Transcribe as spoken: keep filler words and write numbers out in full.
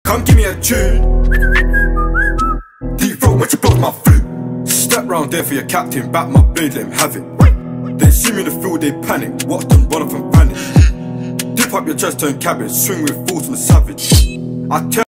Come give me a tune. Deep throat when you blow my flute. Step round there for your captain, back my blade, let him have it. They see me in the field, they panic. Watch them run off and vanish. Dip up your chest, turn cabbage. Swing with force from the savage. I tell